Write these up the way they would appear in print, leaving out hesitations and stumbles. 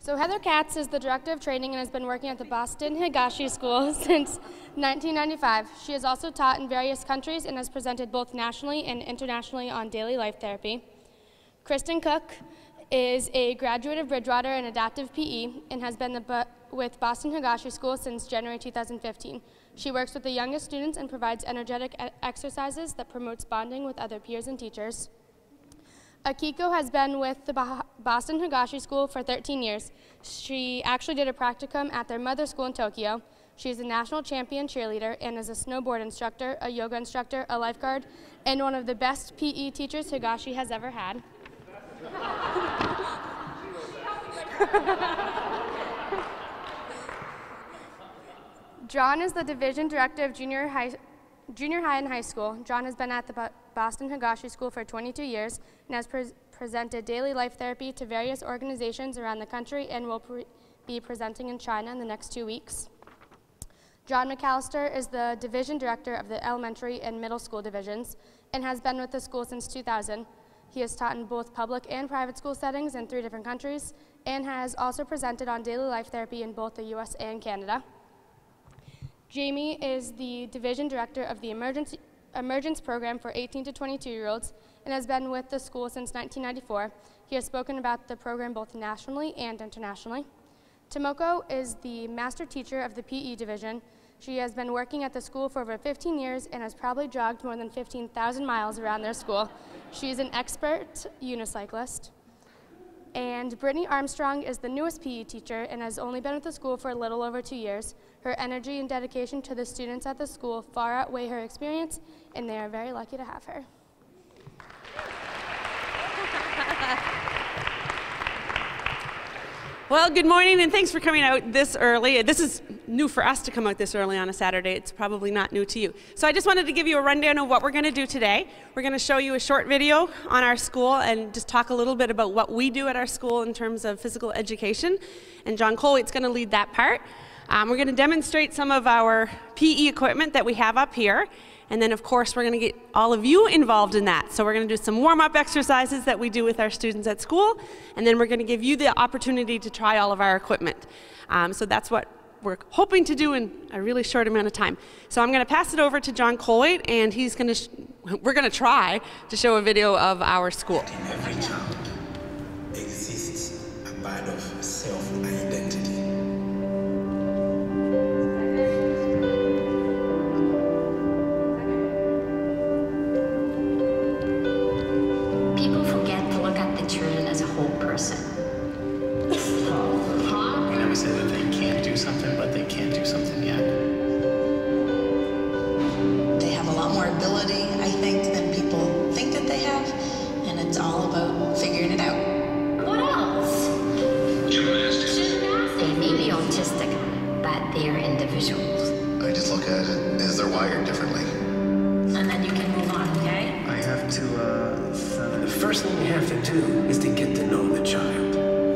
So Heather Katz is the Director of Training and has been working at the Boston Higashi School since 1995. She has also taught in various countries and has presented both nationally and internationally on daily life therapy. Kristen Cook is a graduate of Bridgewater in adaptive PE and has been with Boston Higashi School since January 2015. She works with the youngest students and provides energetic exercises that promotes bonding with other peers and teachers. Akiko has been with the Boston Higashi School for 13 years. She actually did a practicum at their mother school in Tokyo. She is a national champion cheerleader and is a snowboard instructor, a yoga instructor, a lifeguard, and one of the best PE teachers Higashi has ever had. John is the Division Director of Junior High and High School. John has been at the Boston Higashi School for 22 years and has presented daily life therapy to various organizations around the country and will be presenting in China in the next 2 weeks. John McAllister is the Division Director of the Elementary and Middle School divisions and has been with the school since 2000. He has taught in both public and private school settings in 3 different countries and has also presented on daily life therapy in both the US and Canada. Jamie is the Division Director of the Emergence Program for 18 to 22-year-olds and has been with the school since 1994. He has spoken about the program both nationally and internationally. Tomoko is the Master Teacher of the PE Division. She has been working at the school for over 15 years and has probably jogged more than 15,000 miles around their school. She is an expert unicyclist. And Brittany Armstrong is the newest PE teacher and has only been with the school for a little over 2 years. Her energy and dedication to the students at the school far outweigh her experience, and they are very lucky to have her. Well, good morning, and thanks for coming out this early. This is new for us to come out this early on a Saturday. It's probably not new to you. So I just wanted to give you a rundown of what we're going to do today. We're going to show you a short video on our school and just talk a little bit about what we do at our school in terms of physical education. And John Colwaite's going to lead that part. We're going to demonstrate some of our PE equipment that we have up here. And then, of course, we're going to get all of you involved in that. So we're going to do some warm-up exercises that we do with our students at school. And then we're going to give you the opportunity to try all of our equipment. So that's what we're hoping to do in a really short amount of time. So I'm going to pass it over to John Colwaite, and he's going to we're going to try to show a video of our school. In every child exists a part of self-identity. People forget to look at the children as a whole person. We never say that they can't do something, but they can't do something yet. They have a lot more ability, I think, than people think that they have, and it's all about figuring it out. What else? Gymnastics. They may be autistic, but they are individuals. I just look at it as they're wired differently. And then you can move on, okay? I have to, the first thing you have to do is to get to know the child.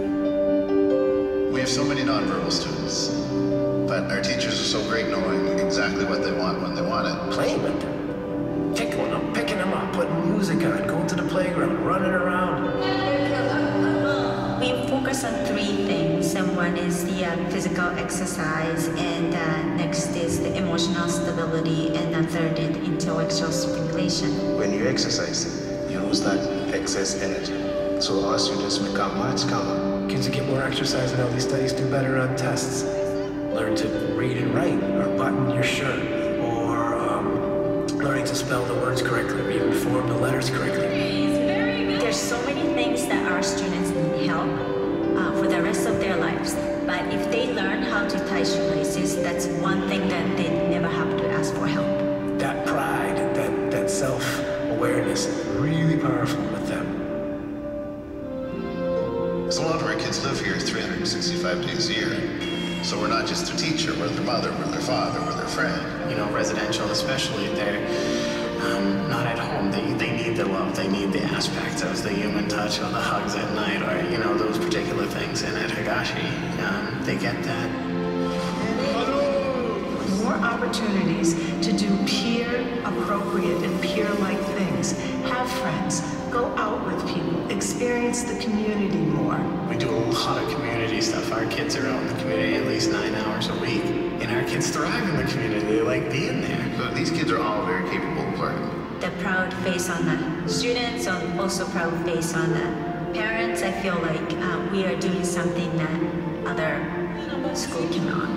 We have so many nonverbal students, but our teachers are so great knowing exactly what they want when they want it. Playing with them, tickling them, picking them up, putting music on, going to the playground, running around. We focus on 3 things, and one is the physical exercise, and next is the emotional stability, and the third is intellectual stimulation. When you exercise, you lose that excess energy. So our students become much calmer. Kids who get more exercise in all these studies do better on tests. Learn to read and write, or button your shirt, or learning to spell the words correctly, or even form the letters correctly. There's so many things that our students need help for the rest of their lives. But if they learn how to tie shoelaces, that's one thing that they never have to ask for help. That pride, that self-awareness, really powerful with them. So a lot of our kids live here 365 days a year. So we're not just their teacher, we're their mother, we're their father, we're their friend. You know, residential especially, they're not at home. They need the love, they need the aspects of the human touch or the hugs at night or, you know, those particular things. And at Higashi, they get that. More opportunities to do peer-appropriate and peer-like things. Have friends, go out with people, experience the community more. We do a lot of community community stuff. Our kids are out in the community at least 9 hours a week, and our kids thrive in the community. They like being there. So these kids are all very capable of learning. The proud face on the students, and also proud face on the parents. I feel like we are doing something that other schools cannot.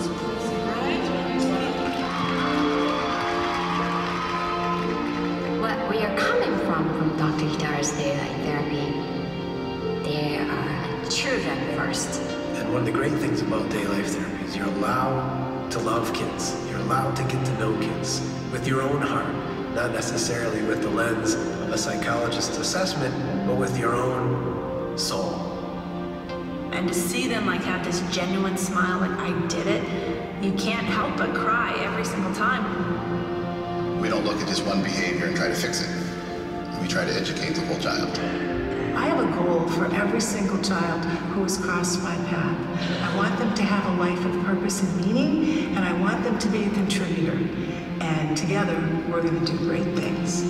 What we are coming from Dr. Hidara's daily therapy, they are children first. And one of the great things about day life therapy is you're allowed to love kids. You're allowed to get to know kids with your own heart, not necessarily with the lens of a psychologist's assessment, but with your own soul. And to see them like have this genuine smile, like I did it, you can't help but cry every single time. We don't look at just one behavior and try to fix it. We try to educate the whole child. I have a goal for every single child who has crossed my path. I want them to have a life of purpose and meaning, and I want them to be a contributor. And together, we're going to do great things.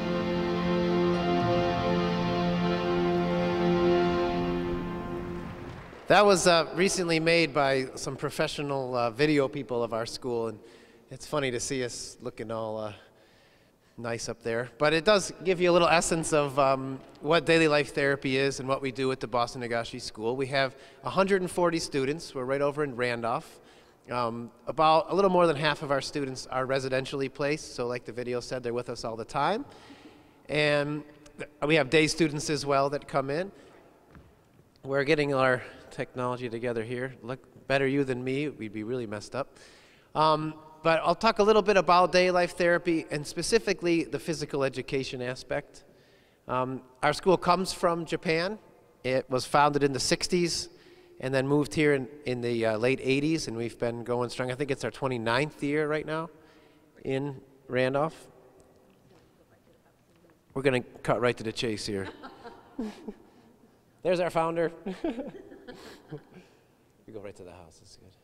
That was recently made by some professional video people of our school, and it's funny to see us looking all nice up there. But it does give you a little essence of what daily life therapy is and what we do at the Boston Higashi School. We have 140 students. We're right over in Randolph. About a little more than half of our students are residentially placed, so like the video said, they're with us all the time. And we have day students as well that come in. We're getting our technology together here. Look, better you than me, we'd be really messed up. But I'll talk a little bit about day life therapy and specifically the physical education aspect. Our school comes from Japan. It was founded in the 60s and then moved here in the late 80s, and we've been going strong. I think it's our 29th year right now in Randolph. We're going to cut right to the chase here. There's our founder. We go right to the house. That's good.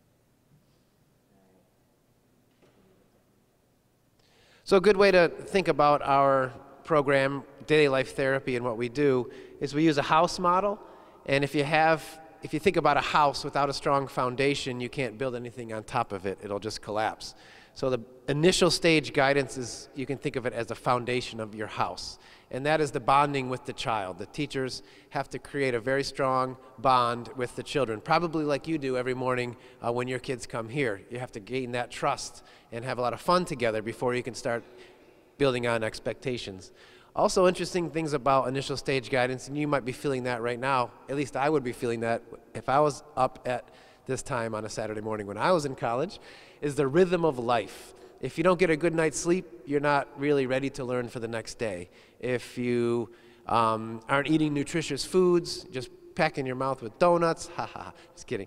So a good way to think about our program, daily life therapy, and what we do is we use a house model. And if you think about a house without a strong foundation, you can't build anything on top of it. It'll just collapse. So the initial stage guidance is, you can think of it as the foundation of your house. And that is the bonding with the child. The teachers have to create a very strong bond with the children, probably like you do every morning when your kids come here. You have to gain that trust and have a lot of fun together before you can start building on expectations. Also interesting things about initial stage guidance, and you might be feeling that right now, at least I would be feeling that if I was up at this time on a Saturday morning when I was in college, is the rhythm of life. If you don't get a good night's sleep, you're not really ready to learn for the next day. If you aren't eating nutritious foods, just packing your mouth with donuts, just kidding.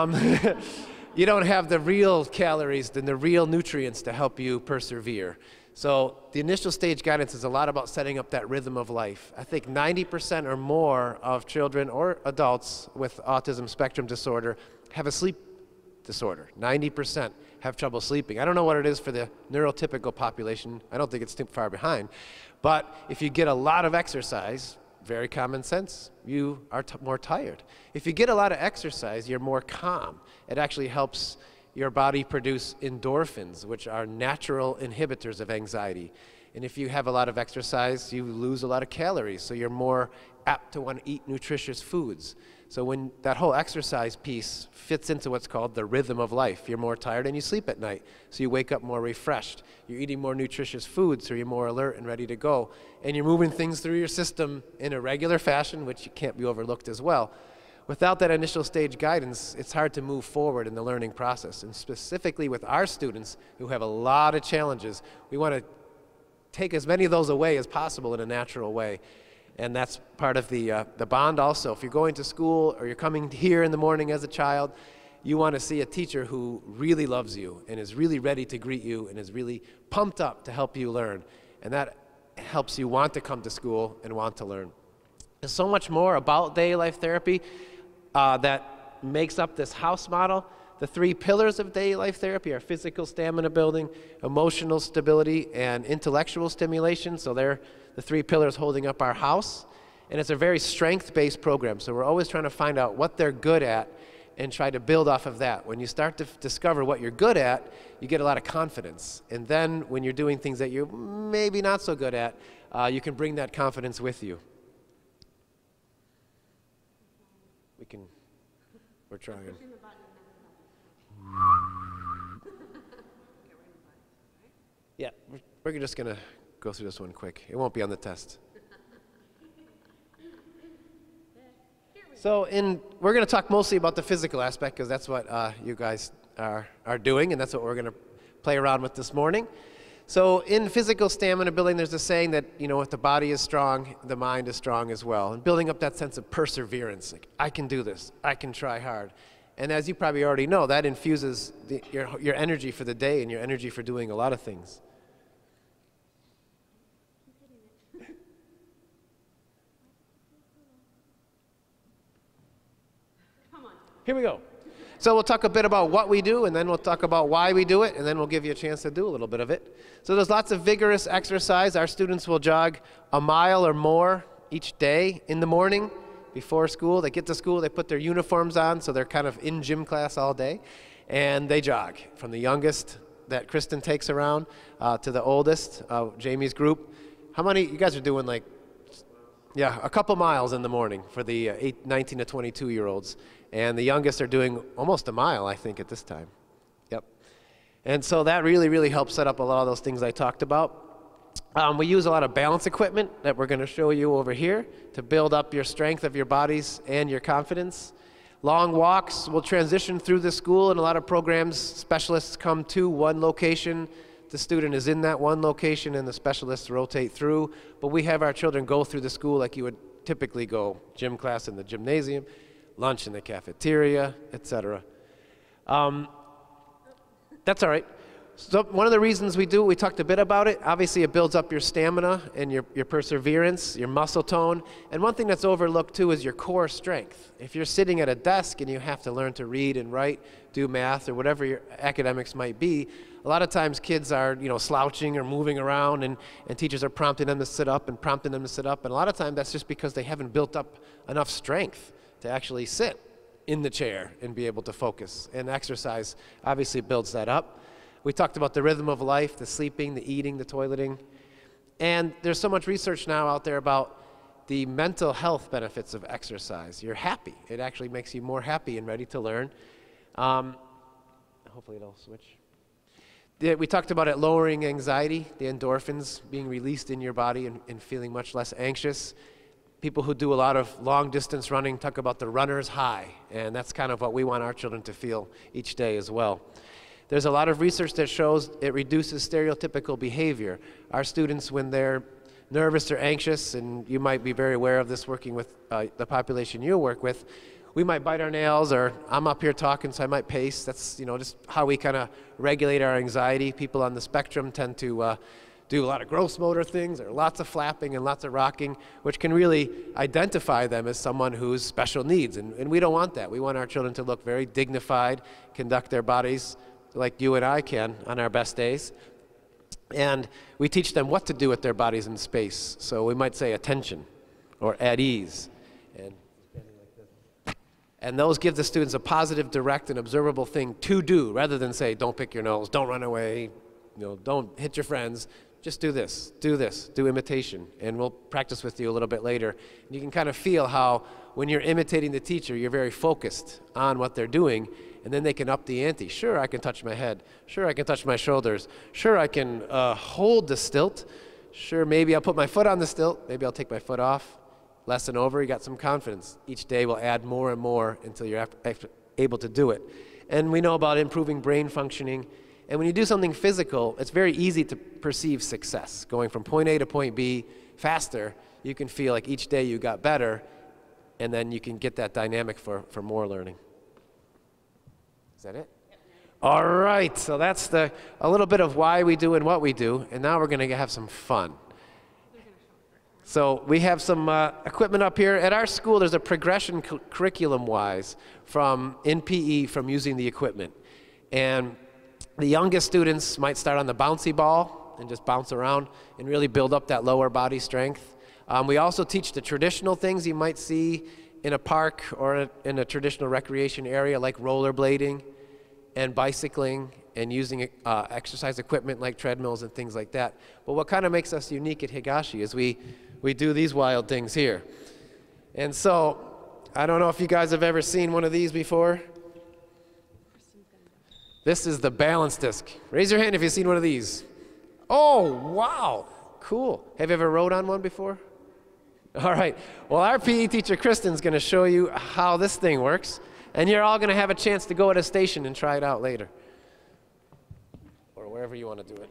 You don't have the real calories and the real nutrients to help you persevere. So the initial stage guidance is a lot about setting up that rhythm of life. I think 90% or more of children or adults with autism spectrum disorder have a sleep disorder. 90% have trouble sleeping. I don't know what it is for the neurotypical population. I don't think it's too far behind. But if you get a lot of exercise, very common sense, you are more tired. If you get a lot of exercise, you're more calm. It actually helps your body produce endorphins, which are natural inhibitors of anxiety. And if you have a lot of exercise, you lose a lot of calories, so you're more apt to want to eat nutritious foods. So when that whole exercise piece fits into what's called the rhythm of life, you're more tired and you sleep at night, so you wake up more refreshed. You're eating more nutritious foods, so you're more alert and ready to go. And you're moving things through your system in a regular fashion, which can't be overlooked as well. Without that initial stage guidance, it's hard to move forward in the learning process. And specifically with our students who have a lot of challenges, we want to take as many of those away as possible in a natural way. And that's part of the bond also. If you're going to school or you're coming here in the morning as a child, you want to see a teacher who really loves you and is really ready to greet you and is really pumped up to help you learn. And that helps you want to come to school and want to learn. There's so much more about daily life therapy that makes up this house model. The three pillars of daily life therapy are physical stamina building, emotional stability, and intellectual stimulation. So they're the three pillars holding up our house. And it's a very strength-based program, so we're always trying to find out what they're good at and try to build off of that. When you start to discover what you're good at, you get a lot of confidence. And then when you're doing things that you're maybe not so good at, you can bring that confidence with you. We're trying. Yeah, we're just going to go through this one quick. It won't be on the test. So we're going to talk mostly about the physical aspect because that's what you guys are doing, and that's what we're going to play around with this morning. So in physical stamina building, there's a saying that, if the body is strong, the mind is strong as well. And building up that sense of perseverance, like, I can do this, I can try hard. And as you probably already know, that infuses your energy for the day and your energy for doing a lot of things. Here we go. So we'll talk a bit about what we do, and then we'll talk about why we do it, and then we'll give you a chance to do a little bit of it. So there's lots of vigorous exercise. Our students will jog a mile or more each day in the morning before school. They get to school, they put their uniforms on, so they're kind of in gym class all day, and they jog. From the youngest that Kristen takes around to the oldest, Jamie's group. How many, you guys are doing like, yeah, a couple miles in the morning for the 19 to 22-year-olds. And the youngest are doing almost a mile, I think, at this time. Yep. And so that really, really helps set up a lot of those things I talked about. We use a lot of balance equipment that we're going to show you over here to build up your strength of your bodies and your confidence. Long walks will transition through the school. In a lot of programs, specialists come to one location. The student is in that one location, and the specialists rotate through. But we have our children go through the school like you would typically go. Gym class in the gymnasium, lunch in the cafeteria, etc. That's all right. So one of the reasons we talked a bit about it, obviously it builds up your stamina and your perseverance, your muscle tone. And one thing that's overlooked too is your core strength. If you're sitting at a desk and you have to learn to read and write, do math, or whatever your academics might be, a lot of times kids are slouching or moving around, and teachers are prompting them to sit up and prompting them to sit up. And a lot of times that's just because they haven't built up enough strength to actually sit in the chair and be able to focus. And exercise obviously builds that up. We talked about the rhythm of life, the sleeping, the eating, the toileting. And there's so much research now out there about the mental health benefits of exercise. You're happy. It actually makes you more happy and ready to learn. Hopefully it'll switch. We talked about it lowering anxiety, the endorphins being released in your body and feeling much less anxious. People who do a lot of long-distance running talk about the runner's high, and that's kind of what we want our children to feel each day as well. There's a lot of research that shows it reduces stereotypical behavior. Our students, when they're nervous or anxious, and you might be very aware of this working with the population you work with, we might bite our nails, or I'm up here talking, so I might pace. That's just how we kind of regulate our anxiety. People on the spectrum tend to do a lot of gross motor things, or lots of flapping and lots of rocking, which can really identify them as someone who's special needs. And we don't want that. We want our children to look very dignified, conduct their bodies like you and I can on our best days. And we teach them what to do with their bodies in space. So we might say attention, or at ease. And those give the students a positive, direct, and observable thing to do, rather than say, don't pick your nose, don't run away, don't hit your friends. Just do this, do imitation, and we'll practice with you a little bit later. And you can kind of feel how when you're imitating the teacher, you're very focused on what they're doing, and then they can up the ante. Sure, I can touch my head. Sure, I can touch my shoulders. Sure, I can hold the stilt. Sure, maybe I'll put my foot on the stilt. Maybe I'll take my foot off. Lesson over, you got some confidence. Each day will add more and more until you're able to do it. And we know about improving brain functioning. And when you do something physical, it's very easy to perceive success. Going from point A to point B faster, you can feel like each day you got better, and then you can get that dynamic for more learning. Is that it? Yep. All right, so that's a little bit of why we do and what we do, and now we're going to have some fun. So we have some equipment up here. At our school, there's a progression curriculum-wise in PE from using the equipment. And the youngest students might start on the bouncy ball and just bounce around and really build up that lower body strength. We also teach the traditional things you might see in a park or in a traditional recreation area, like rollerblading and bicycling and using exercise equipment like treadmills and things like that. But what kind of makes us unique at Higashi is we do these wild things here. And so, I don't know if you guys have ever seen one of these before. This is the balance disc. Raise your hand if you've seen one of these. Oh, wow, cool. Have you ever rode on one before? All right, well, our PE teacher, Kristen's gonna show you how this thing works, and you're all gonna have a chance to go at a station and try it out later. Or wherever you wanna do it.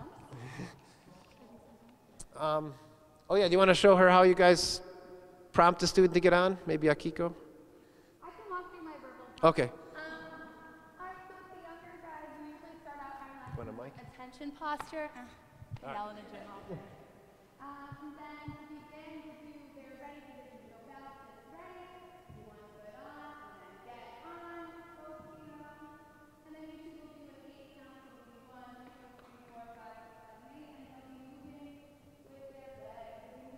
Oh yeah, do you wanna show her how you guys prompt a student to get on? Maybe Akiko? I can walk through my verbal. Okay. The younger guys, we usually start out kind of Want a mic? attention posture. Yelling in general. And then to begin to do their ready position. So balance is ready, you want to put on, and then get on, focusing on. And then you two will do an 8 count, so we'll do 1, 2, 3, 4, 5, 6, 7, 8, and they'll be moving with their legs.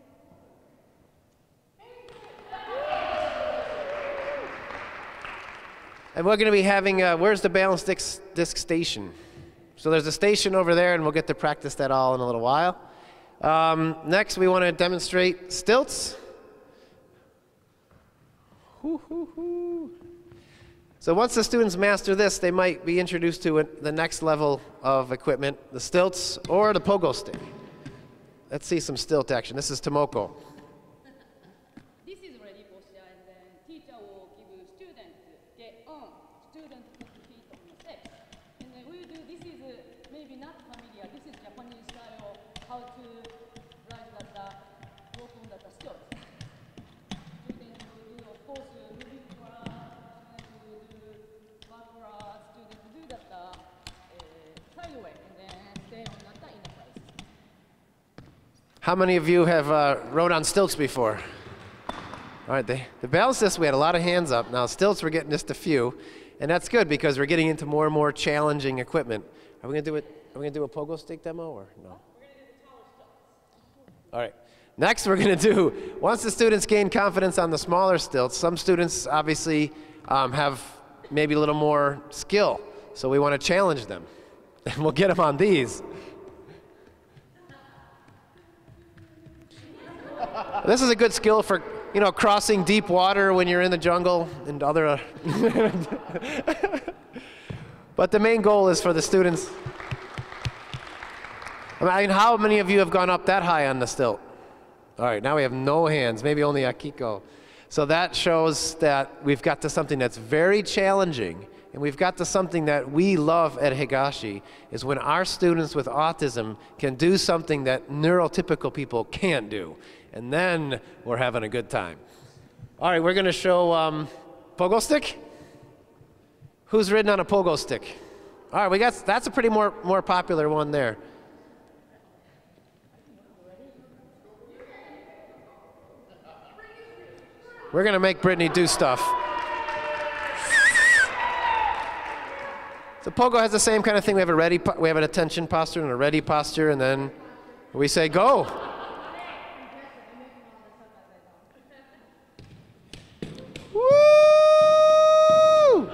And we're going to be having, where's the balance disc station? So there's a station over there, and we'll get to practice that all in a little while. Next, we want to demonstrate stilts. So once the students master this, they might be introduced to the next level of equipment, the stilts or the pogo stick. Let's see some stilt action. This is Tomoko. This is ready posture, and then teacher will give student get on. Student put feet on the step. And then we do, this is maybe not familiar. This is Japanese style, how to like that, walk on that stilt. Student will do, of course, moving forward, student will do backward, student will do that sideway, and then stay on that in the place. How many of you have rode on stilts before? All right, the balance disc, we had a lot of hands up. Now stilts, we're getting just a few, and that's good because we're getting into more and more challenging equipment. Are we gonna do it? Are we gonna do a pogo stick demo or no? We're gonna do the taller stilts. All right. Next, we're gonna do, once the students gain confidence on the smaller stilts, some students obviously have maybe a little more skill, so we want to challenge them, and we'll get them on these. This is a good skill for, you know, crossing deep water when you're in the jungle and other. But the main goal is for the students. I mean, how many of you have gone up that high on the stilt? All right, now we have no hands, maybe only Akiko. So that shows that we've got to something that's very challenging, and we've got to something that we love at Higashi, is when our students with autism can do something that neurotypical people can't do. And then we're having a good time. All right, we're gonna show pogo stick. Who's ridden on a pogo stick? All right, that's a pretty more popular one there. We're gonna make Brittany do stuff. So pogo has the same kind of thing. We have an attention posture and a ready posture, and then we say go. Woo!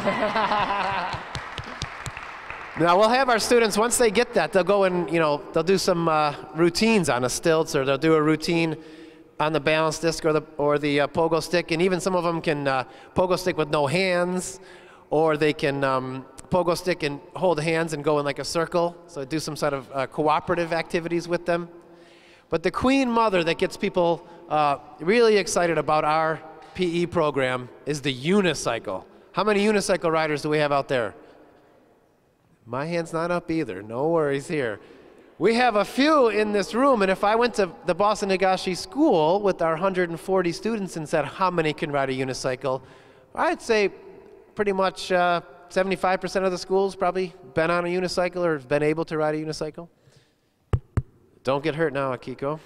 Now we'll have our students, once they get that, they'll go and, they'll do some routines on the stilts, or they'll do a routine on the balance disc or the pogo stick, and even some of them can pogo stick with no hands, or they can pogo stick and hold hands and go in like a circle, so do some sort of cooperative activities with them. But the queen mother that gets people really excited about our PE program is the unicycle. How many unicycle riders do we have out there? My hand's not up either, no worries here. We have a few in this room, and if I went to the Boston Higashi School with our 140 students and said how many can ride a unicycle, I'd say pretty much 75% of the schools probably been on a unicycle or have been able to ride a unicycle. Don't get hurt now, Akiko.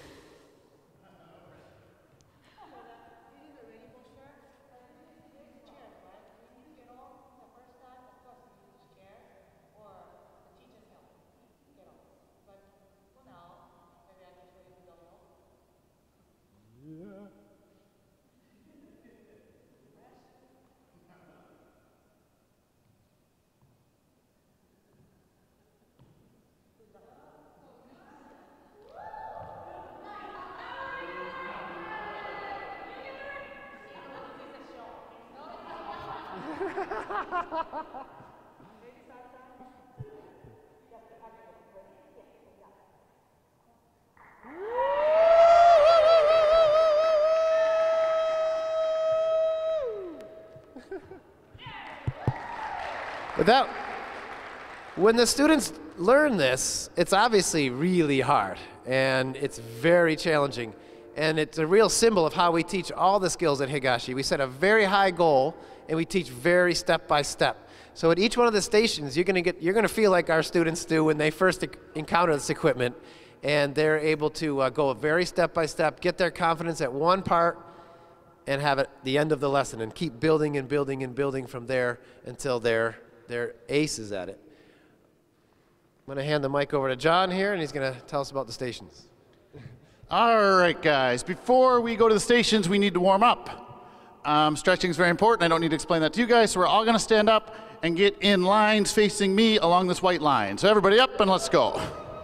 But when the students learn this, it's obviously really hard, and it's very challenging. And it's a real symbol of how we teach all the skills at Higashi. We set a very high goal, and we teach very step by step. So at each one of the stations, you're gonna feel like our students do when they first encounter this equipment, and they're able to go very step by step, get their confidence at one part, and have it the end of the lesson, and keep building and building and building from there until they're aces at it. I'm going to hand the mic over to John here, and he's going to tell us about the stations. All right, guys. Before we go to the stations, we need to warm up. Stretching is very important. I don't need to explain that to you guys, so we're all going to stand up and get in lines facing me along this white line. So everybody up, and let's go.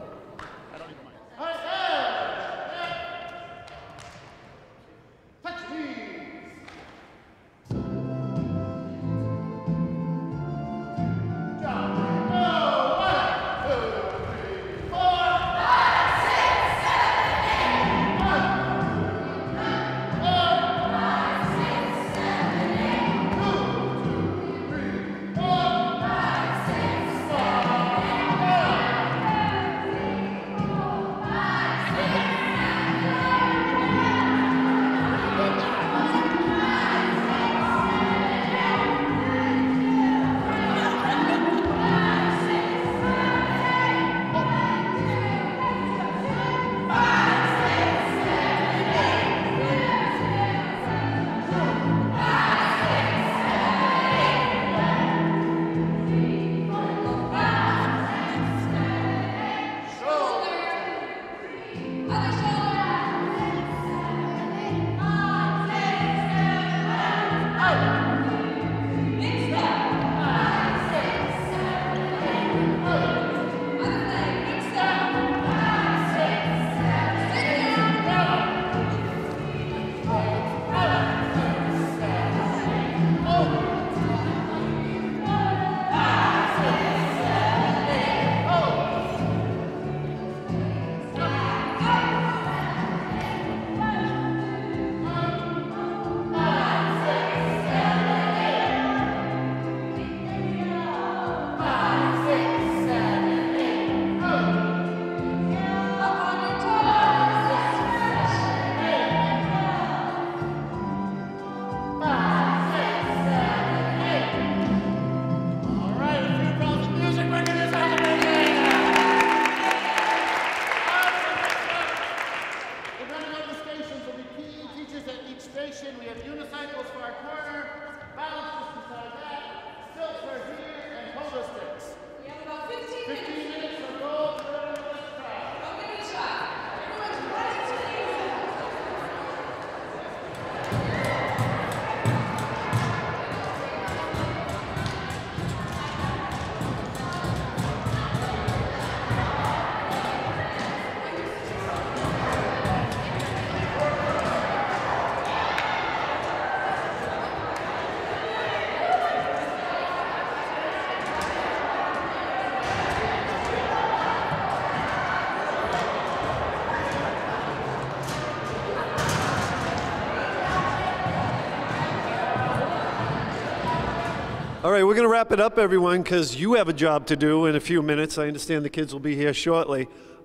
All right, we're going to wrap it up, everyone, because you have a job to do in a few minutes. I understand the kids will be here shortly.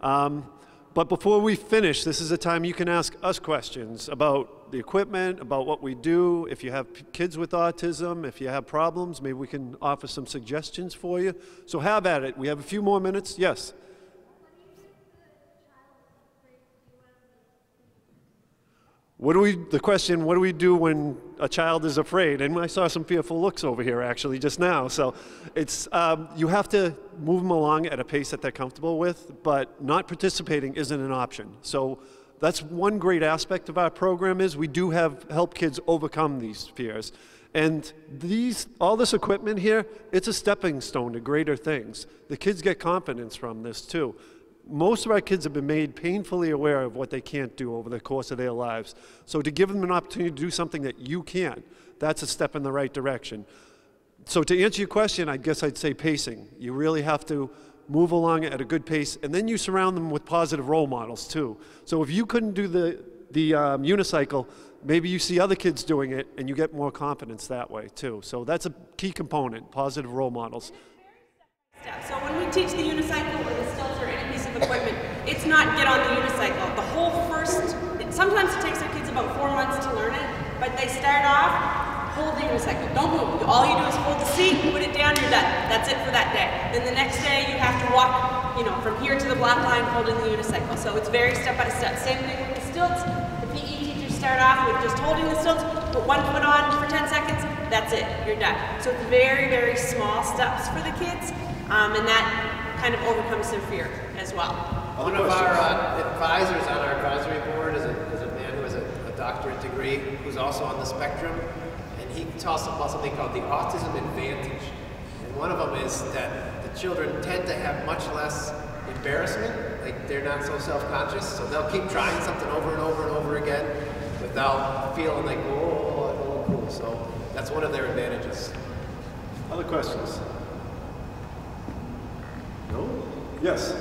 But before we finish, this is a time you can ask us questions about the equipment, about what we do. If you have kids with autism, if you have problems, maybe we can offer some suggestions for you. So have at it. We have a few more minutes. Yes? The question, what do we do when a child is afraid? And I saw some fearful looks over here actually just now. So it's, you have to move them along at a pace that they're comfortable with, but not participating isn't an option. So that's one great aspect of our program is we do help kids overcome these fears. And all this equipment here, it's a stepping stone to greater things. The kids get confidence from this too. Most of our kids have been made painfully aware of what they can't do over the course of their lives. So to give them an opportunity to do something that you can't, that's a step in the right direction. So to answer your question, I guess I'd say pacing. You really have to move along at a good pace, and then you surround them with positive role models too. So if you couldn't do the unicycle, maybe you see other kids doing it, and you get more confidence that way too. So that's a key component, positive role models. So when we teach the unicycle or the stilts or any piece of equipment, it's not get on the unicycle. The whole first, sometimes it takes our kids about 4 months to learn it, but they start off, hold the unicycle, don't move. All you do is hold the seat, put it down, you're done. That's it for that day. Then the next day you have to walk, from here to the black line holding the unicycle. So it's very step by step. Same thing with the stilts. The PE teachers start off with just holding the stilts, put one foot on for 10 seconds, that's it, you're done. So it's very, very small steps for the kids, and that kind of overcomes their fear as well. One of our advisors on our advisory board is a man who has a doctorate degree who's also on the spectrum. He talks about something called the autism advantage. And one of them is that the children tend to have much less embarrassment, like they're not so self-conscious, so they'll keep trying something over and over and over again without feeling like, oh, cool. So that's one of their advantages. Other questions? No? Yes?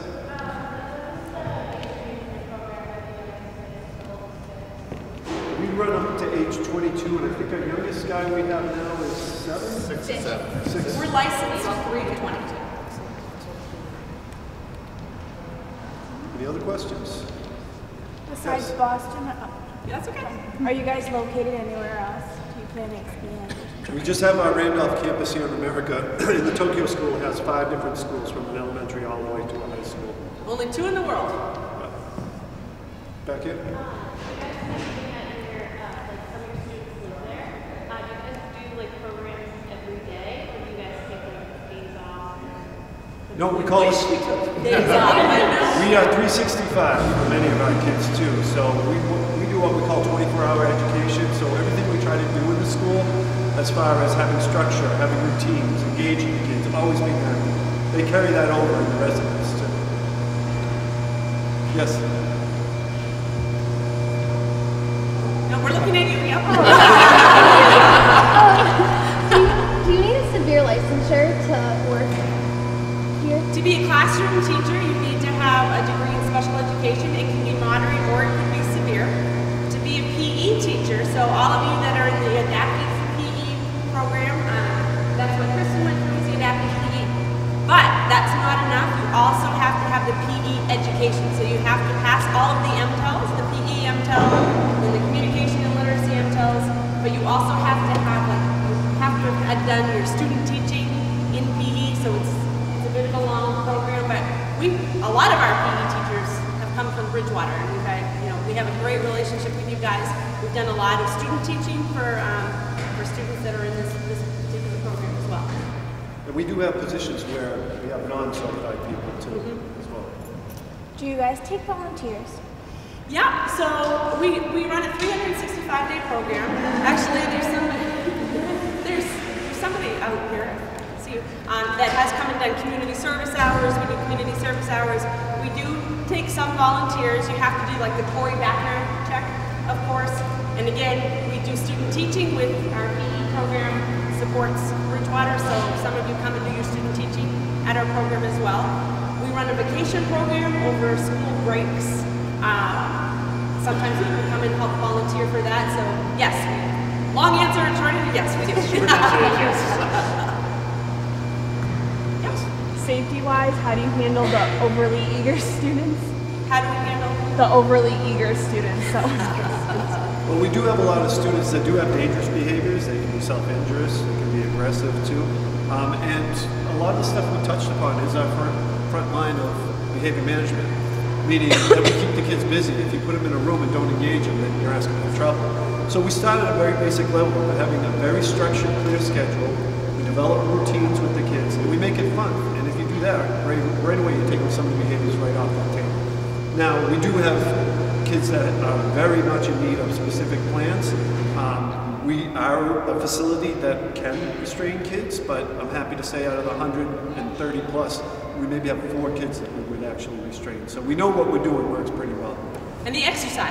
We run up to age 22, and I think our youngest guy we have now is 7? 6 and 7. 6. We're licensed on 3 to 22. Any other questions? Besides Yes. Boston, Yeah, that's okay. are you guys located anywhere else? Do you plan to expand? We just have our Randolph campus here in America. And the Tokyo School has 5 different schools, from an elementary all the way to a high school. Only 2 in the world. Back here? No, we call it. We are 365 for many of our kids too. So we do what we call 24-hour education. So everything we try to do in the school, as far as having structure, having routines, engaging the kids, always being active, they carry that over in the residence too. Yes. No, we're looking at you. Yep. Do you need a severe licensure to work here? To be a classroom teacher, you need to have a degree in special education. It can be moderate or it can be severe. To be a PE teacher, so all of you that are in the adaptive PE program, that's what Kristen went through, is the adaptive PE. But that's not enough. You also have to have the PE education. So you have to pass all of the MTELs, the PE MTEL, and the communication and literacy MTELs. But you also have to have done your student teaching in PE. So it's a bit of a long program, but a lot of our PE teachers have come from Bridgewater, and we have a great relationship with you guys. We've done a lot of student teaching for students that are in this particular program as well. And we do have positions where we have non-certified people too, as well. Do you guys take volunteers? Yeah, so we run a 365-day program. Actually, there's somebody out here, that has come and done community service hours. We do community service hours. We do take some volunteers. You have to do like the Corey background check, of course. And again, we do student teaching with our PE program supports Bridgewater, so some of you come and do your student teaching at our program as well. We run a vacation program over school breaks. Sometimes you can come and help volunteer for that. So yes, long answer, short answer, yes, we do. Short answer, yes. Safety-wise, how do you handle the overly eager students? How do we handle the overly eager students? Well, we do have a lot of students that do have dangerous behaviors. They can be self-injurious, they can be aggressive too. And a lot of the stuff we touched upon is our front line of behavior management, meaning that we keep the kids busy. If you put them in a room and don't engage them, then you're asking for trouble. So we start at a very basic level by having a very structured, clear schedule. We develop routines with the kids, and we make it fun. And if you do that, right away you're taking some of the behaviors right off the table. Now, we do have kids that are very much in need of specific plans. We are a facility that can restrain kids, but I'm happy to say out of the 130 plus, we maybe have 4 kids that we would actually restrain. So we know what we're doing works pretty well. And the exercise.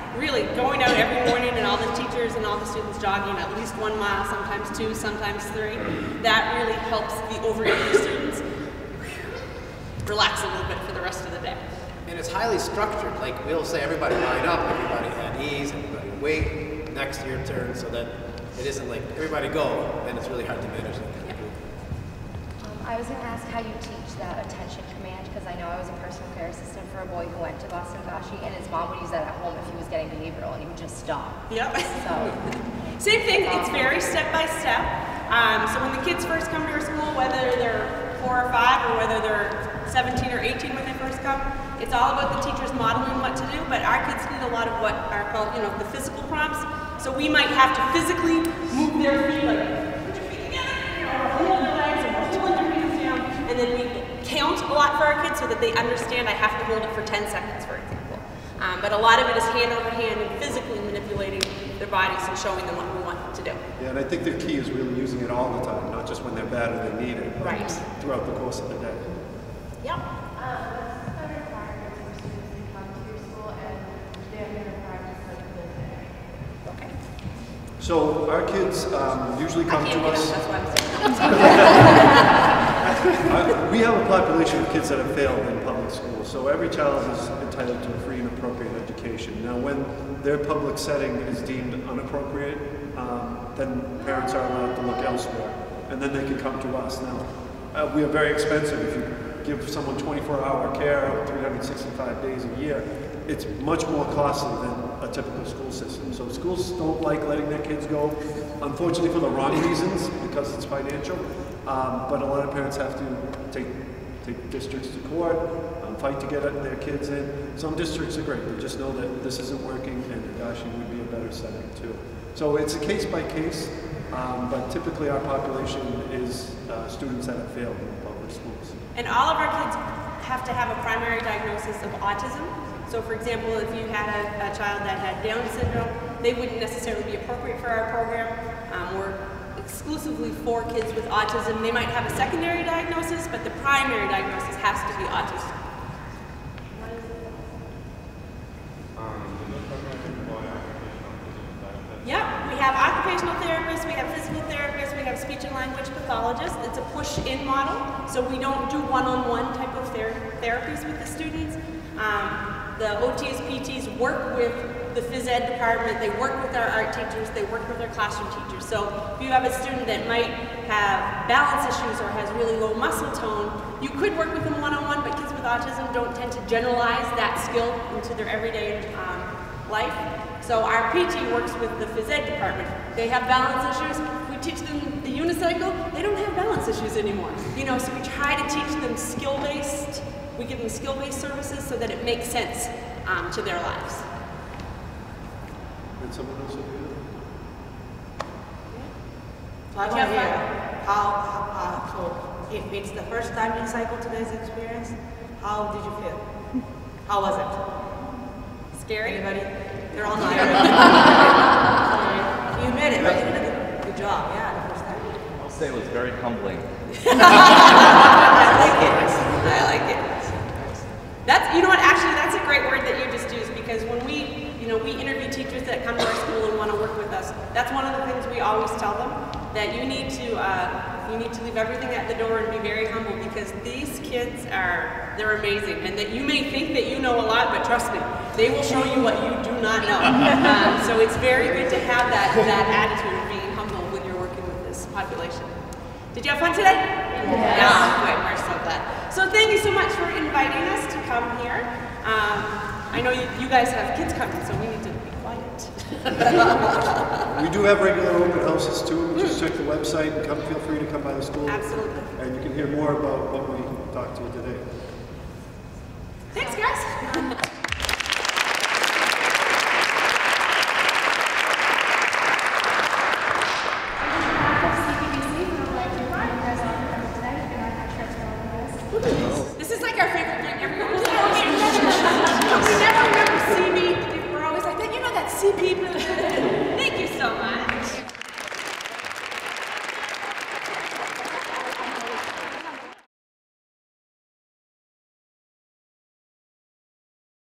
really going out every morning and all the teachers and all the students jogging at least 1 mile, sometimes 2, sometimes 3, that really helps the overeager students relax a little bit for the rest of the day. And it's highly structured. Like we'll say everybody line up, everybody at ease, everybody wait, next your turn, so that it isn't like everybody go, and it's really hard to manage that kind of group. I was going to ask how you teach that attention command, because I know I was a personal care assistant for a boy who went to Boston Higashi, and his mom would use that at home if he was getting behavioral, and he would just stop. Yep. So, same thing, it's very step by step. So when the kids first come to our school, whether they're 4 or 5 or whether they're 17 or 18 when they first come, it's all about the teachers modeling what to do, but our kids need a lot of what are called, the physical prompts. So we might have to physically move their feet, like put your feet together, or hold their legs, and we're holding their hands down, and then we count a lot for our kids so that they understand I have to hold it for 10 seconds, for example. But a lot of it is hand over hand and physically manipulating their bodies and showing them what we want them to do. Yeah, and I think the key is really using it all the time, not just when they're bad or they need it, but right. Throughout the course of the day. Yep. So our kids usually come to us. We have a population of kids that have failed in public school, so every child is entitled to a free and appropriate education. Now when their public setting is deemed inappropriate, then parents are allowed to look elsewhere, and then they can come to us. Now, we are very expensive. If you give someone 24-hour care 365 days a year, it's much more costly than a typical school system. So schools don't like letting their kids go, unfortunately for the wrong reasons, because it's financial. But a lot of parents have to take districts to court, fight to get their kids in. Some districts are great. They just know that this isn't working, and Higashi would be a better setting too. So it's a case by case, but typically our population is students that have failed in public schools. And all of our kids have to have a primary diagnosis of autism. So for example, if you had a child that had Down syndrome, they wouldn't necessarily be appropriate for our program. We're exclusively for kids with autism. They might have a secondary diagnosis, but the primary diagnosis has to be autism. Yep, we have occupational therapists, we have physical therapists, we have speech and language pathologists. It's a push-in model, so we don't do one-on-one type of therapies with the students. The OTs, PTs work with the phys ed department, they work with our art teachers, they work with our classroom teachers. So if you have a student that might have balance issues or has really low muscle tone, you could work with them one-on-one, but kids with autism don't tend to generalize that skill into their everyday life. So our PT works with the phys ed department. They have balance issues. We teach them the unicycle. They don't have balance issues anymore. So we try to teach them skill-based. We give them skill-based services so that it makes sense to their lives. And someone else over here? So I want to hear how, so if it's the first time you cycle today's experience, how did you feel? How was it? Scary? Anybody? They're all not. You admit it, right? You did a good job, yeah, the first time. I'll say it was very humbling. I like it. I like it. That's, you know what, actually that's a great word that you just used, because when we interview teachers that come to our school and want to work with us, that's one of the things we always tell them, that you need to leave everything at the door and be very humble, because these kids they're amazing, and that you may think that you know a lot, but trust me, they will show you what you do not know. So it's very good to have that attitude of being humble when you're working with this population. Did you have fun today? Yes. Yeah, good, we're so glad. So thank you so much for inviting us to come here. I know you guys have kids coming, so we need to be quiet. We do have regular open houses too. Just check the website and feel free to come by the school. Absolutely. And you can hear more about what we talked to you today. Thanks, guys.